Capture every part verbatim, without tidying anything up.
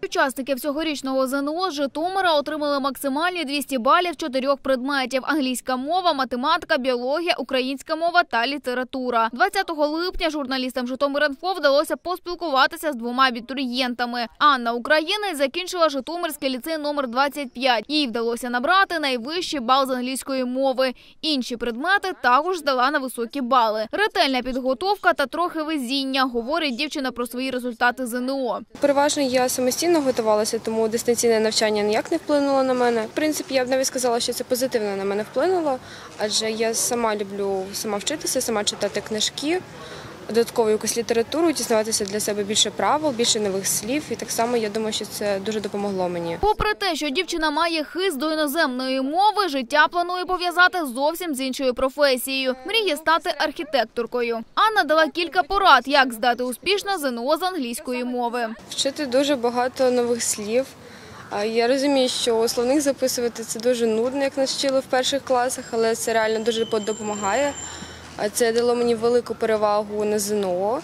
учасників цьогорічного ЗНО з Житомира отримали максимальні двісті балів чотирьох предметів – англійська мова, математика, біологія, українська мова та література. двадцятого липня журналістам Житомир.Інфо вдалося поспілкуватися з двома абітурієнтами. Анна Українець закінчила Житомирський ліцей номер двадцять п'ять. Їй вдалося набрати найвищий бал з англійської мови. Інші предмети також здала на високі бали. Ретельна підготовка та трохи везіння, говорить дівчина про свої результати ЗНО. Переважно я самостійно готувалася, тому дистанційне навчання ніяк не вплинуло на мене. В принципі, я б навіть сказала, що це позитивно на мене вплинуло, адже я сама люблю сама вчитися, сама читати книжки, додаткову якусь літературу, дізнаватися для себе більше правил, більше нових слів. І так само, я думаю, що це дуже допомогло мені. Попри те, що дівчина має хист до іноземної мови, життя планує пов'язати зовсім з іншою професією. Мріє стати архітекторкою. Анна дала кілька порад, як здати успішно ЗНО з англійської мови. Вчити дуже багато нових слів. Я розумію, що словник записувати – це дуже нудно, як нас вчили в перших класах, але це реально дуже допомагає. Це дало мені велику перевагу на ЗНО.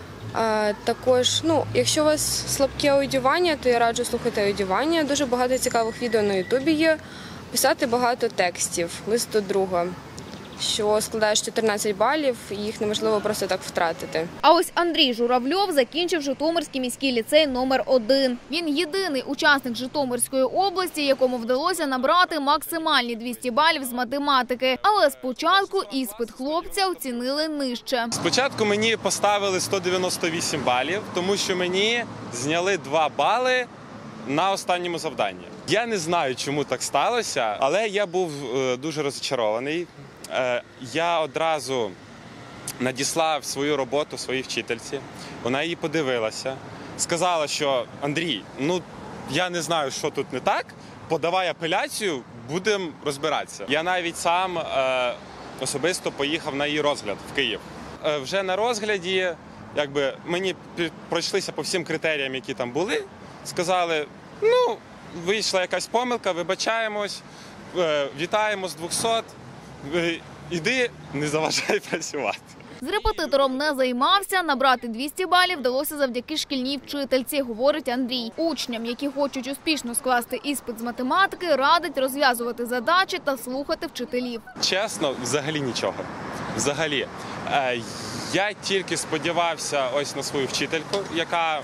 Також, ну, якщо у вас слабке аудіювання, то я раджу слухати аудіювання. Дуже багато цікавих відео на Ютубі є. Писати багато текстів, лист до друга, що складаєш чотирнадцять балів, і їх неможливо просто так втратити. А ось Андрій Журавльов закінчив Житомирський міський ліцей номер один. Він єдиний учасник Житомирської області, якому вдалося набрати максимальні двісті балів з математики. Але спочатку іспит хлопця оцінили нижче. Спочатку мені поставили сто дев'яносто вісім балів, тому що мені зняли два бали на останньому завданні. Я не знаю, чому так сталося, але я був дуже розчарований. Я одразу надіслав свою роботу своїй вчительці, вона її подивилася, сказала, що Андрій, ну я не знаю, що тут не так, подавай апеляцію, будемо розбиратися. Я навіть сам е, особисто поїхав на її розгляд в Київ. Е, вже на розгляді якби, мені пройшлися по всім критеріям, які там були, сказали, ну, вийшла якась помилка, вибачаємось, е, вітаємо з двохсот. Іди, не заважай працювати. З репетитором не займався, набрати двісті балів вдалося завдяки шкільній вчительці, говорить Андрій. Учням, які хочуть успішно скласти іспит з математики, радить розв'язувати задачі та слухати вчителів. Чесно, взагалі нічого. Взагалі. Я тільки сподівався ось на свою вчительку, яка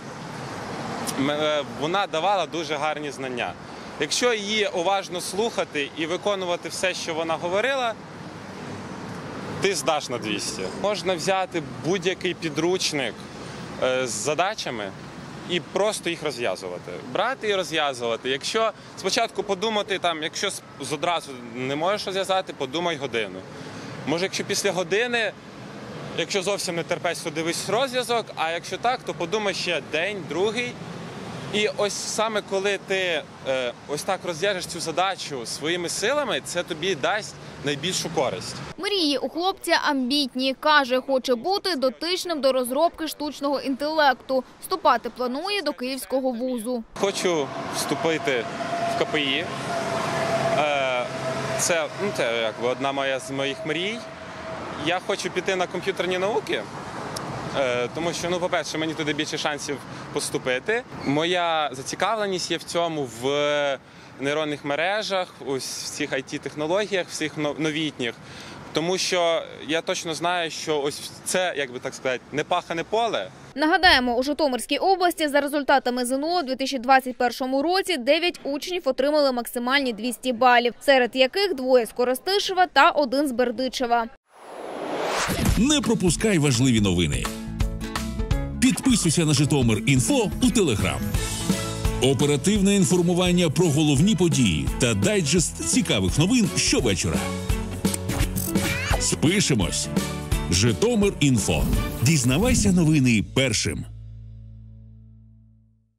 вона давала дуже гарні знання. Якщо її уважно слухати і виконувати все, що вона говорила, ти здаш на двісті. Можна взяти будь-який підручник з задачами і просто їх розв'язувати. Брати і розв'язувати. Якщо спочатку подумати, там, якщо одразу не можеш розв'язати, подумай годину. Може, якщо після години, якщо зовсім не терпець, то дивись розв'язок, а якщо так, то подумай ще день, другий. І ось саме коли ти е, ось так розв'яжеш цю задачу своїми силами, це тобі дасть найбільшу користь. Мрії у хлопця амбітні. Каже, хоче бути дотичним до розробки штучного інтелекту. Вступати планує до Київського вузу. Хочу вступити в ка пе і. Е, це, ну, це якби одна моя з моїх мрій. Я хочу піти на комп'ютерні науки. Тому що, ну, по-перше, мені туди більше шансів поступити. Моя зацікавленість є в цьому в нейронних мережах, ось в цих ай ті-технологіях, всіх новітніх. Тому що я точно знаю, що ось це, як би так сказати, не пахане поле. Нагадаємо, у Житомирській області за результатами ЗНО у дві тисячі двадцять першому році дев'ять учнів отримали максимальні двісті балів, серед яких двоє з Коростишева та один з Бердичева. Не пропускай важливі новини. Підписуйся на Житомир.Інфо у Телеграм. Оперативне інформування про головні події та дайджест цікавих новин щовечора. Спишемось. Житомир.Інфо. Дізнавайся новини першим.